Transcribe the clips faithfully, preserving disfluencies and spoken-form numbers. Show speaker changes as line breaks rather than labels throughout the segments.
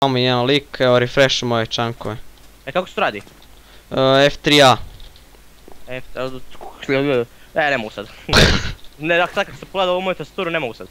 Imamo jedan lik, evo refreshamo ove čankove.
E kako se to radi?
F tri A.
E, e, ne mogu sad. Ne, dakle, sad kad sam pogledao ovu moju tastaturu, ne mogu sad.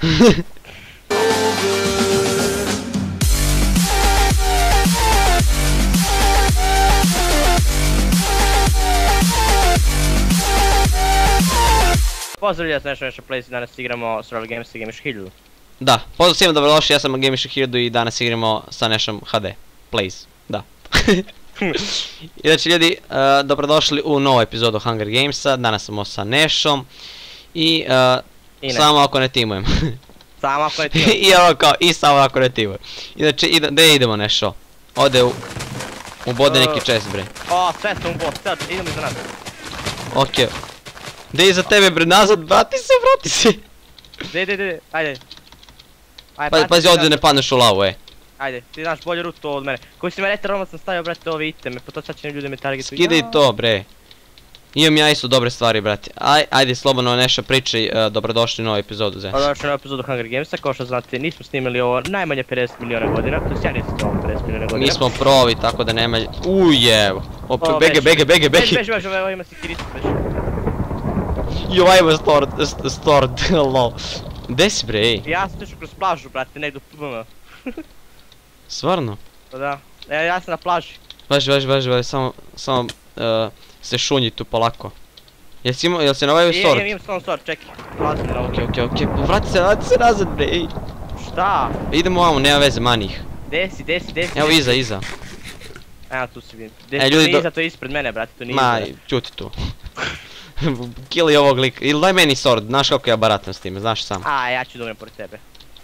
Pozdrav ljudi, ja sam Nešo Nešo Plays i danas igramo Survival Games i Gamish hiljadu.
Da, pozdrav svima, dobrodošli, ja sam Gamish hiljadu i danas igramo sa Nešom H D Plays, da. I znači ljudi, uh, dobrodošli u novu epizodu Hunger Gamesa, danas smo sa Nešom i, uh, I samo ako ne timujem.
Samo ako ne timujem.
I evo kao, i samo ako ne timujem. I znači, ide, gdje idemo Nešo? Ode u, u bode neki chest bre.
O, sve sam u bod, sad, idemo iza nas.
Okej. Gdje iza tebe bre, nazad, vrati se, vrati se.
Gdje, gdje, gdje, ajde.
Pazi, pazi ovdje ne padneš u lavu, ej.
Ajde, ti znaš bolju rutu od mene. Koji si me reter, odmah sam stavio, brate, ove iteme, po to sad će ne ljudi me targetuju.
Skidaj to, bre. Imam ja isto dobre stvari, brate. Aj, ajde, slobodno Neša pričaj, uh, dobrodošli u novu epizodu, zes.
Dobrodošli u novu epizodu Hunger Gamesa, kao što znate, nismo snimili ovo najmanje pedeset miliona godina, to ja nisam snimao pedeset miliona godina.
Mi smo provi, tako da nema... Ujevo. Opet, bege, bege, bege, bege.
Beži, beži, beži, ovo ima sikiricu, beži.
Jo, ovaj ima stored, stored, lol. Gdje si bre, ej?
Ja sam tišao kroz plažu, brate, negdje u P M.
Stvarno?
Pa da, e, ja sam na plaži.
Važi, važi, važi, važi, samo, samo uh, se šunji tu polako. Jel si imao, jel si navaju sword?
Imam, imam samo sword, čekaj, ulazim na ovo.
Okej, okej, okej, vrati se, vrati se nazad bre, ej.
Šta?
Idemo ovamo, nema veze, mani ih.
Gdje si, gdje si, gdje si?
Evo iza, iza.
Evo tu si vidim.
E,
Gdje
ljudi,
si,
do-
iza, to je ispred mene, brate, to nije
Ma,
iza.
čuti tu. Kili ovog lika, ili daj meni sword, znaš kako ja baratam s time, znaš sam.
A, ja ću dobro pored tebe.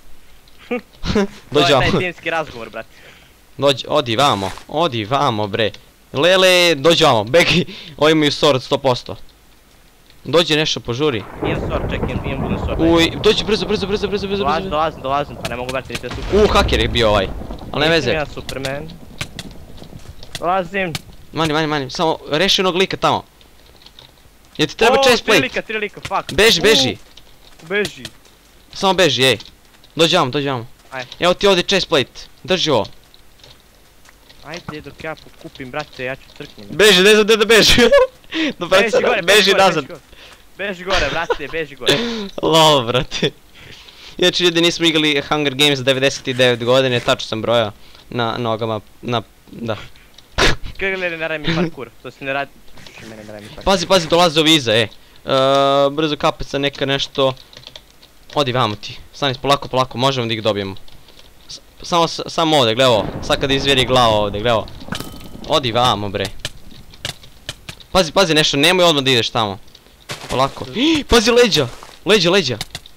Dođi
To je
vamo,
taj timski razgovor, brate.
dođi, odi vamo, odi vamo bre. Lele, dođi vamo, begi, ovi imaju sword sto posto. Dođi nešto, požuri.
Imam sword, čekaj, imam, imam budem sword.
Uj, dođi brzo, brzo, brzo, brzo, brzo,
Dolazim,
brzo.
dolazim, dolazim, pa ne mogu brate, niti da super.
U, haker je bio ovaj, ali ne
Nisam
veze.
ja Superman. Dolazim.
Mani, mani, mani, samo reši onog lika tamo. Jel ti treba
O,
chest
tri
plate?
lika, tri lika, fuck.
Beži, beži.
U, Beži.
Samo beži, ej. Dođi vamo, dođi vamo.
Ajde.
Evo ti ovdje chest plate, drži ovo.
Ajde dok ja pokupim, brate, ja ću crknem.
Beži, ne znam gdje da beži. No, brate,
Beži gore,
beži
gore,
nazad.
beži gore. Beži gore, brate, beži gore.
Lol, brate. Inače ljudi, nismo igrali Hunger Games devedeset devet godine, tačno sam brojao. Na nogama, na, da.
Krgler ne radi mi parkour, to se ne radi... Mene ne radi mi parkour.
Pazi, pazi, dolaze ovi iza, e. Uh, brzo kapica neka nešto. Odi vamo ti, stani polako, polako, možemo da ih dobijemo. S samo, s samo ovdje, gle ovo, sad kada izvjeri glava ovdje, gle ovo. Odi vamo bre. Pazi, pazi nešto, nemoj odmah da ideš tamo. Polako. Ih, pazi leđa, leđa, leđa.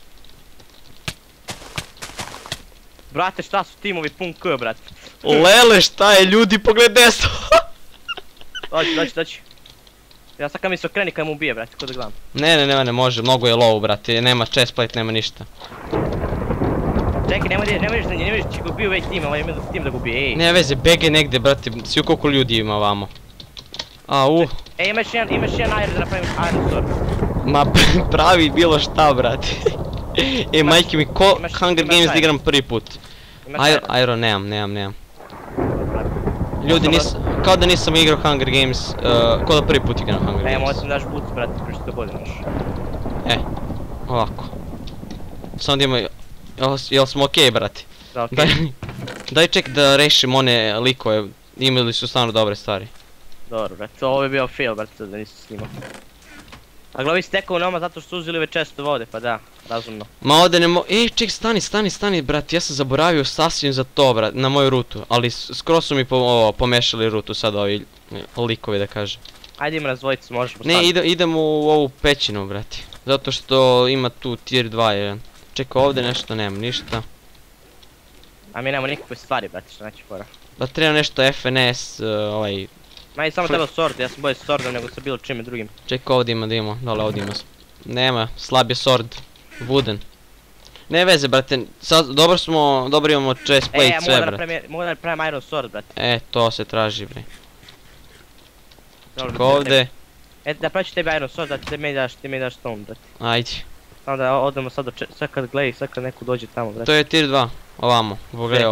Brate, šta su timovi pun K, brate?
Lele, šta je, ljudi, pogledaj desno.
Dođi, dođi, dođi. Ja sad kad mi se okreni kad mu ubije, brate, ko da gledam.
Ne, ne, ne, ne može, mnogo je low, brate, nema chest plate, nema ništa.
Čekaj, nemoj da nemoj da nemoj da će ga ubiju već tim, ovaj ima tim da ga ubije, ej.
Ne veze, bege negdje, brate, svi koliko ljudi ima vamo. A, uh,
Ej, imaš jedan, imaš jedan iron da napravim iron sword.
ma pravi bilo šta, brate. E, majke mi, ko
imaš-
Hunger
imaš
Games da
iron.
igram prvi put?
Imaš
Iron,
iron.
Iron, nemam, nemam, nemam. Ljudi, nis, kao da nisam igrao Hunger Games, uh, kao da prvi put igram Hunger
Ej,
Games.
moram daš boots, brate, prije što godine još.
E, ovako. Samo da ima, jel, jel smo okej, brate?
Da, okej.
Daj, daj ček da rešim one likove, imali su stvarno dobre stvari.
Dobro, brate, ovo je bio fail, brate, da nisam snimao. A glavi stekao nama zato što su uzeli ove često vode, pa da, razumno.
Ma ovdje ne mo... Ej, ček, stani, stani, stani, brate, ja sam zaboravio sasvim za to, brate, na moju rutu. Ali s- skroz su mi po, ovo, pomešali rutu sad ovi e, likovi, da kažem.
Ajde ima nas dvojicu, možeš
Ne,
postaviti.
ide, idemo u ovu pećinu, brate. Zato što ima tu tier dva jedan. Čekaj, ovdje nešto nema, ništa.
A mi nemamo nikakve stvari, brate, što neće fora.
Da treba nešto F N S, uh, ovaj...
Ma i samo treba sword, ja sam bolje s swordom nego sa bilo čime drugim.
Čekaj, ovdje ima, da ima, dole ovdje ima. s- Nema, slab je sword. Wooden. Ne veze, brate, sad dobro smo, dobro imamo chest
E,
plate,
ja mogu
sve,
da
brate.
napravim, mogu da napravim iron sword, brate.
E, to se traži, bre.
Dobro,
Čekaj,
brate,
ovdje,
E, da praći tebi iron sword, da ti mi daš, ti mi daš stone, brate.
ajde.
Samo da odemo sad do če... Sad kad gledaj, sad kad neko dođe tamo, brate.
To je tier dva, ovamo, pogledaj
E.
ovdje.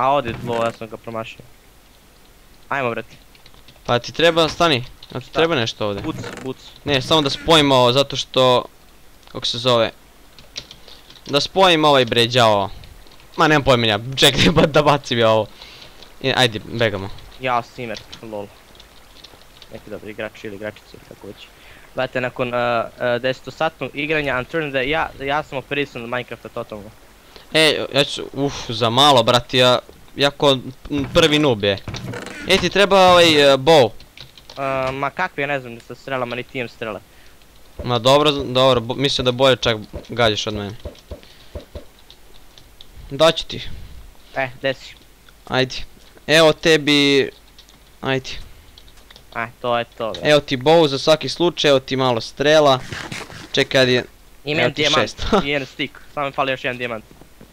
A odi zlo, ja sam ga promašio. Ajmo brati.
Pa ti treba, stani, a ti
Šta?
treba nešto ovdje.
Buc, buc.
Ne, samo da spojimo ovo, zato što, kako se zove, da spojimo ovaj bređao. Ma nemam pojma ja, čekaj ba da bacim ja ovo. I, ajde, begamo.
Ja, Simer, lol. Neki dobri igrač ili igračice, kako već. Gledajte, nakon uh, uh, desetosatnog igranja Unturned, ja, ja sam operisan od Minecrafta totalno.
E, ja ću, uf, za malo, brati, ja, jako prvi noob je. E, ti treba ovaj uh, bow.
Uh, ma kakvi, ja ne znam da sa strelama, niti imam strele.
Ma dobro, dobro, bo, mislim da bolje čak gađaš od mene. Daću ti,
Eh, desi.
ajde. Evo tebi, ajde.
Aj, to je to, bre.
Evo ti bow za svaki slučaj, evo ti malo strela. Čekaj, kad je,
Imam
evo ti
dijamant
šest.
i jedan stick, samo mi fali još jedan dijamant.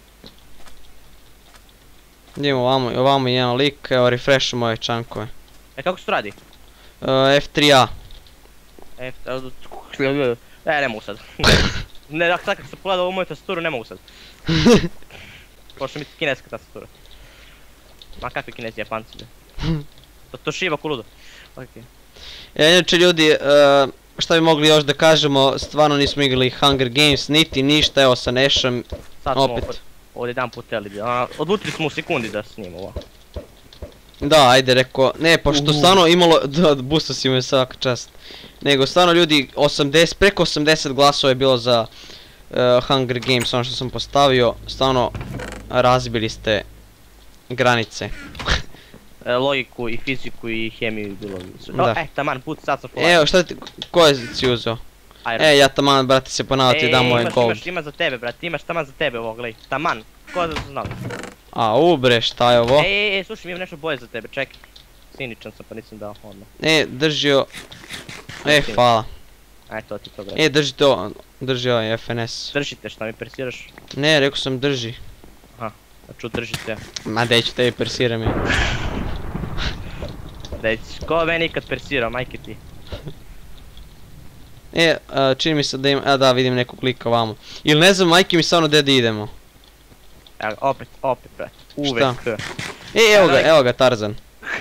idemo ovamo, ovamo jedan lik, evo refreshamo ove čankove.
E, kako se to radi?
Uh, F tri A.
E, e, ne mogu sad. Ne, dakle, sad kad sam pogledao ovu moju tastaturu, ne mogu sad. Pošto mi je kineska tastatura. Ma kakvi kinezi japanci, bre. To, to šiva ko ludo. Okej.
E, inače ljudi, uh, šta bi mogli još da kažemo, stvarno nismo igrali Hunger Games, niti ništa, evo sa Nešom,
Sad smo
opet.
opet ovdje jedan put teli. Odlutili smo u sekundi da snimamo ovo.
Da, ajde reko, ne, pošto
Uhu.
stvarno imalo, da, busta si me svaka čast. Nego stvarno ljudi, osamdeset, preko osamdeset glasova je bilo za uh, Hunger Games, ono što sam postavio, stvarno razbili ste granice.
E, logiku i fiziku i hemiju bilo sve.
Da.
E, taman, put sad sam polako.
Evo, šta ti, ko je si uzeo?
Iron.
E, ja taman, brate, se ponao ti dam moj
imaš,
gold.
imaš, imaš za tebe, brate, imaš taman za tebe ovo, glej. Taman, ko da su znali.
A, ubre, šta je ovo?
Ej, ej, ej, slušaj, imam nešto boje za tebe, čekaj. Siničan sam pa nisam dao odmah.
E, držio... E, hvala.
Aj, to ti to, brate.
E, drži to, drži ovaj F N S.
Držite, šta mi persiraš?
Ne, rekao sam drži.
Aha, ću držite.
Ma dej ću tebi persiram je.
Daj, ko meni ikad persirao, majke ti.
E, a, čini mi se da ima, a da vidim nekog lika vamo. Ili ne znam, majke mi stvarno gdje da idemo.
Evo, opet, opet, brate. Uvek.
E, evo ga, evo ga Tarzan.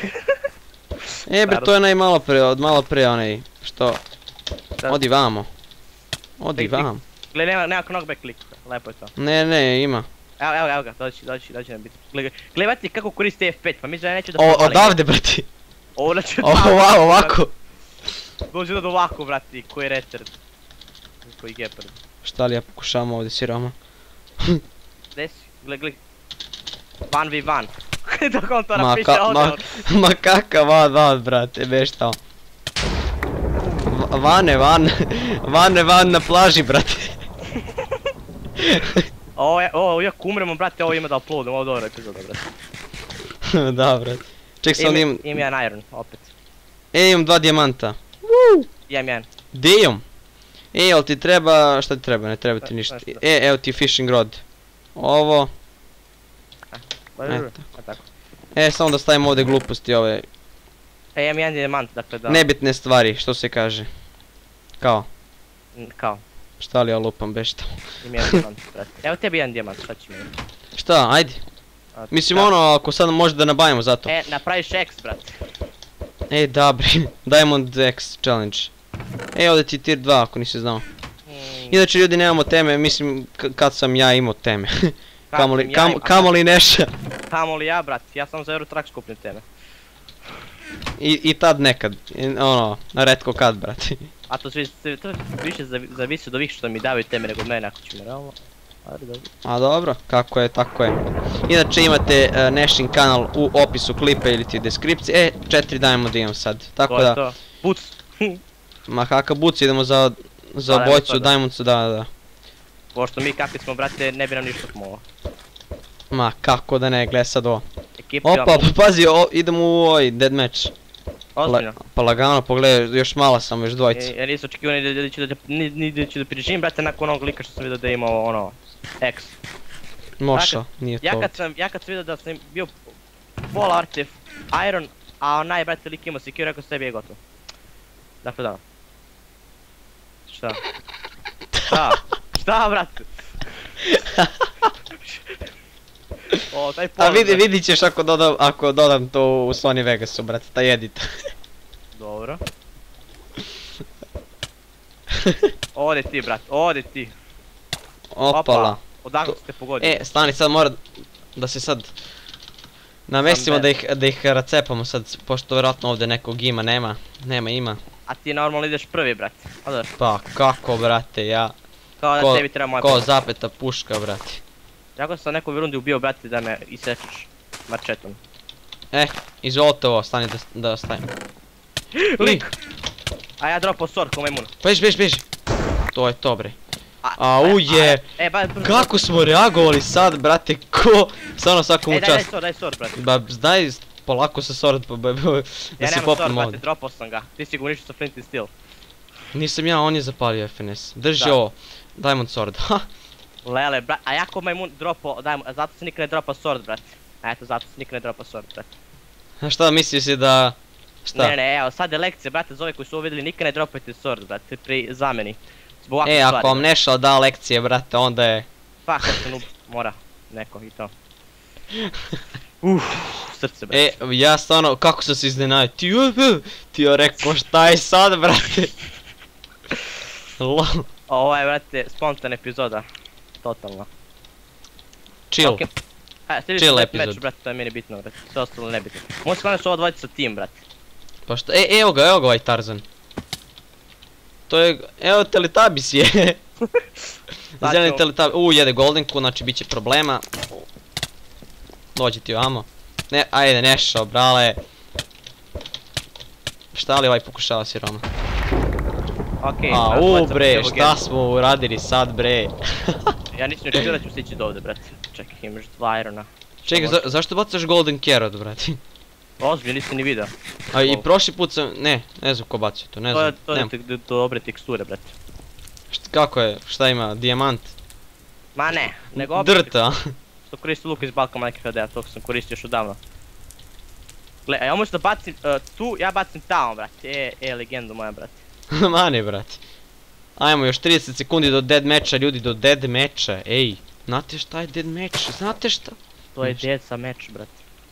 E bre, to je onaj malo pre, od malo pre onaj, što...
Da.
Odi vamo. Odi
Klik, klik.
vamo.
Gle, nema, nema knockback klik, lepo je to.
Ne, ne, ima.
Evo, evo, evo ga, doći, doći, doći na biti. Gle, gle, brate, kako koristi F pet, pa mislim da ja neću da
O,
propalim.
odavde, brati.
Ovo neću
O, ovako, ovako.
Dođe da ovako, brati, koji je retard. Koji gepard.
Šta li ja pokušavam ovdje siroma?
Desi, gle, gle. Van vi van. Dok on to
Ma,
napiše
ka,
ovdje.
ma, ma kakav van, van, brate, beštao. Va- Vane, van, vane, van na plaži, brate.
Ovo je, ovo, jak umremo, brate, ovo ima da uploadom, ovo dobro epizoda, brate.
Da, brate. Ček sam da imam,
Imam jedan iron, opet.
e, imam dva dijamanta.
Imam jedan.
Gdje imam? E, jel ti treba, šta ti treba, ne treba ti
Ne,
ništa.
nešto.
E, evo ti fishing rod. Ovo,
Pa,
E,
a tako.
e, samo da stavimo ovdje gluposti ove,
E, imam jedan dijamant, dakle da...
nebitne stvari, što se kaže. Kao,
N- Kao,
šta li ja lupam, beštao.
imam jedan dijamant, brate. Evo tebi jedan dijamant, šta će mi?
Šta, ajde.
A,
Mislim
da.
ono, ako sad može da nabavimo za to.
E, napraviš X, brate.
E, dobri, Diamond X challenge. E, ovdje ti tier dva ako nisi znao.
Hmm,
Inače ljudi nemamo teme, mislim k- kad sam ja imao teme.
kad
kamoli,
sam ja
kam,
imao-
kamoli Neša.
Kamoli ja, brate, ja sam za Eurotrack skupnim teme.
I, I tad nekad, I, ono, retko kad, brate.
A to, svi, to više zavi- zavisi od ovih što mi davaju teme nego od mene, ako ću mi realno. Ajde, dobro.
A dobro, kako je, tako je. Inače imate uh, Nešin kanal u opisu klipa ili ti deskripciji. E, četiri Diamond imam sad, tako
To je
da,
to. Puc!
ma kakav buc, idemo za, za
Da,
bojicu
ajmo sada.
Diamondsu, da, da.
Pošto mi kakvi smo, brate, ne bi nam ništa pomoglo.
Ma kako da ne, gle sad ovo.
Ekipa
Opa, pa pazi, o, idemo u ovaj deathmatch.
ozbiljno.
Pa lagano, pogledaj, još malo sam, još dvojica.
E, Ja nisam očekivao ni da- da ću da, ni, ni da ću da preživim, brate, nakon onog lika što sam vidio da je imao ono, X.
Moša, nije
Ja
to.
kad sam, ja kad sam vidio da sam bio pola Arcef, Iron, a onaj, brate, lik imao secure, rekao s tebi je gotovo. Dakle, da. Šta? Šta? Šta, brate? O, taj
A
pola,
vidi,
brate.
vidit ćeš ako dodam, ako dodam to u Sony Vegasu, brate, taj edit.
Dobro. Ode ti, brat, ode ti.
Opala.
Odakle ste pogodili?
E, stani, sad mora da se sad namestimo
Sam
da ih, da ih racepamo sad, pošto vjerojatno ovdje nekog ima, nema, nema ima.
A ti normalno ideš prvi, brat. Odaš,
Pa kako, brate, ja,
kao da
ko,
tebi treba moja
ko
pomoć.
zapeta puška, brate.
Jako sam nekoj rundi ubio, brate, da me isečeš mačetom.
E, izvolite ovo, stani da, da stavim.
Lik! A ja dropao sword ko majmun.
Beži, beži, beži. To je to, bre.
A,
A uje,
E, ba, brzo.
kako smo reagovali sad, brate, ko, stvarno svakom
E,
u
daj, daj
čast.
sword, daj sword, brate.
Ba, daj polako sa sword, pa, ba, ba,
Ja
da se
nemam sword,
popnem
brate,
ovdje.
dropao sam ga. Ti si ga uništio sa flint and steel.
Nisam ja, on je zapalio F N S. Drži
Da.
ovo, Diamond Sword, ha.
Lele, brat, a jako majmun dropao, daj mu, a zato se nikad ne dropa sword, brate. A eto, zato se nikad ne dropa sword, brate.
A šta mislio si da, šta?
Ne, ne, evo, sad je lekcija, brate, za ove koji su ovo vidjeli, nikad ne dropajte sword, brate, pri zameni. Zbog ovakvih
E,
stvari.
ako vam Nešal da lekcije, brate, onda je...
Pa, kako se noob, mora, neko i to. Uff, srce, brate.
E, ja stvarno, kako sam se iznenadio, ti uh, uh, ti joj rekao šta je sad, brate? Lol,
Ovo je, brate, spontana epizoda. Totalno.
chill.
Ok. E, sljedeći
Chill
deathmatch,
epizod.
brate, to je meni bitno, brate. Sve ostalo nebitno. Možda skladno su ovo dvojica sa tim, brate.
Pa šta, e, evo ga, evo ga ovaj Tarzan. To je, evo Teletubbies je. Zeleni Teletubbies, u jede goldenku, znači bit će problema. Dođi ti amo. Ne, ajde Nešao, brale. Šta li ovaj pokušava siroma?
Okej,
A
brate,
u
dvojica
bre,
protiv
šta
ovog
smo uradili sad bre?
Ja nisam ni očekivao da ću stići do ovdje, brate. Čekaj, imaš dva irona.
Čekaj, za, zašto bacaš golden carrot, brate?
Ozbiljno, nisi ni vidio.
A i
Wow.
prošli put sam, ne, ne znam ko bacio to, ne
To je,
znam,
to je
nemam.
te- do- dobre teksture, brate.
Št- Kako je, šta ima, dijamant?
Ma ne, nego opet
Drta.
što koristi luk iz Balkan Mike H D-a, to sam koristio još odavno. Gle, a ja možda bacim uh, tu, ja bacim tamo, brate. E, e, legendu moja, brate.
Mani, brate. Ajmo, još trideset sekundi do dead matcha, ljudi, do dead matcha, ej. Znate šta je dead match, znate šta?
To je
Ništa.
djeca meč, brate.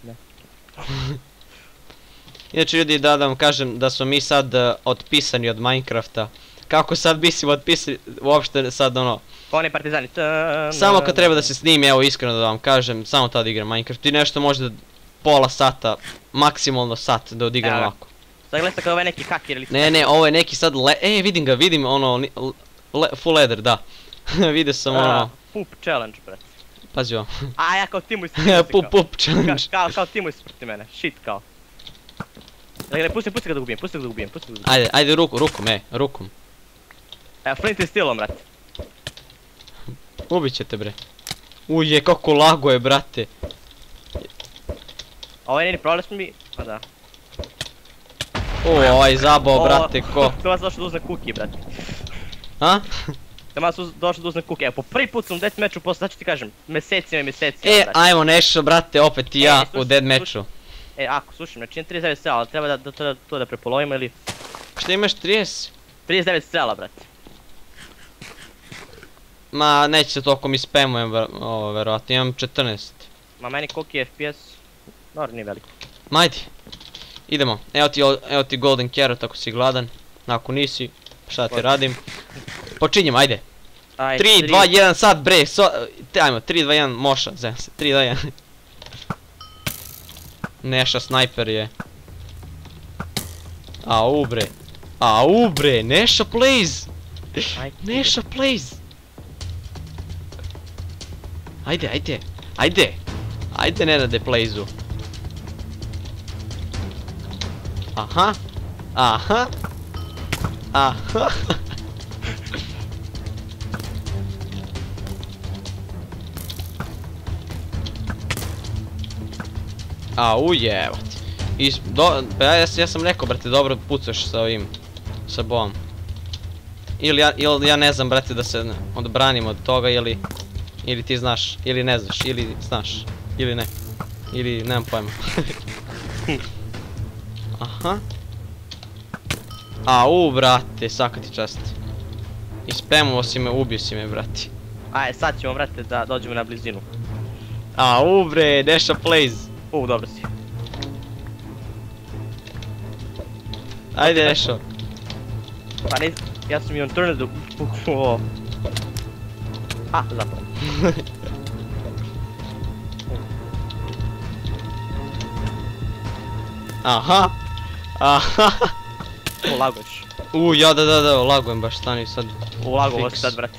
Inače ljudi, da, da vam kažem da smo mi sad uh, otpisani od Minecrafta. Kako sad mislim otpisani, uopšte sad ono,
Ko oni partizani.
samo kad treba da se snimi, evo iskreno da vam kažem, samo tad igram Minecraft i nešto možda pola sata, maksimalno sat da odigram
Evo ga.
ovako.
Sad gleda kao ovaj neki haker ili...
Ne, ne, ovo je neki sad le... E, vidim ga, vidim ono, ni- le- full leather, da. Vidio sam ono,
Poop challenge, brate.
pazi ovo.
A ja kao Timo isprti
Pup, pup, challenge.
Kao, kao Timo isprti mene, shit kao. Dakle, pusti, pusti ga da ga ubijem, pusti ga da ga ubijem, pusti ga da ga ubijem.
Ajde, ajde ruku, rukom, e, rukom.
Evo, flint i steelom, brate.
Ubit ćete bre. Uje, kako lago je, brate.
Ovo je njeni problem smo mi... Pa da.
O, ovaj zabao, brate, ko.
To vas došlo da uzme cookie, brate.
A?
To vas došlo da uzme cookie. Evo, po prvi put sam u deathmatchu, posle, sad ću ti kažem, mesecima i mesecima,
E,
brate.
ajmo Nešo, brate, opet i
E,
ja
slušaj,
u dead
slušaj.
matchu.
E, ako, slušaj, znači imam trideset devet strela, ali treba da, da, to, to da prepolovimo ili...
Šta imaš, trideset?
trideset devet strela, brate.
Ma, neće se toliko mi spamujem, ver- ovo, verovatno, imam četrnaest.
Ma meni koliki je F P S... Dobro, nije veliko.
Ma ajde. Idemo, evo ti, o- evo ti golden carrot ako si gladan. Ako nisi, šta ti
Hoću.
radim? Počinjem, ajde.
Aj,
tri, dva, jedan, sad bre, so, te, ajmo, tri, dva, jedan, moša, zem se, tri, dva, jedan. Neša snajper je. Au bre, au bre, Neša plays,
Aj,
Neša plays. Ajde, ajde, ajde, ajde Nenade playzu. Aha, aha, aha. Au jevat. I s- do, pa ja, ja, ja sam rekao brate dobro pucaš sa ovim, sa bom. Ili ja, ili ja ne znam brate da se odbranim od toga ili, ili ti znaš, ili ne znaš, ili znaš, ili ne. Ili nemam pojma. Aha. Au brate, svaka ti čast. Ispemovao si me, ubio si me brate.
Aj, sad ćemo, brate, da dođemo na blizinu.
A ubre, Neša Plays.
U, dobro si.
Ajde Nešo.
Pa ne, ja sam i on tornado upukuo. Ha, zapravo.
Aha. Aha.
Ulaguješ.
U, ja da da da, lagujem baš, stani sad.
Ulagovo si
Fiks.
sad, brate.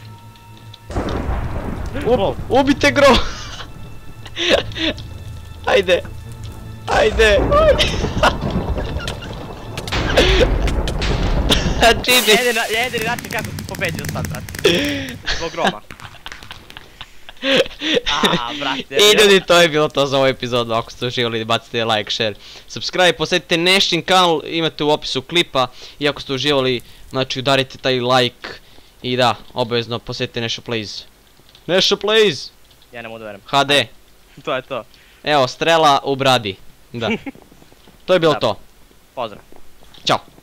Up, ubite gro! Ajde! Ajde! Čini!
Jedini, jedini način kako si pobeđio sad, brate. Zbog groma. Aha, brate.
I ljudi, to je bilo to za ovu epizodu. Ako ste uživali, bacite like, share, subscribe, posjetite Nešin kanal, imate u opisu klipa. I ako ste uživali, znači udarite taj like. I da, obavezno posjetite Neša Plays. Neša Plays!
Ja ne mogu da verujem.
ha de.
To je to.
Evo, strela u bradi. Da. To je bilo
Da.
to.
Pozdrav.
Ćao.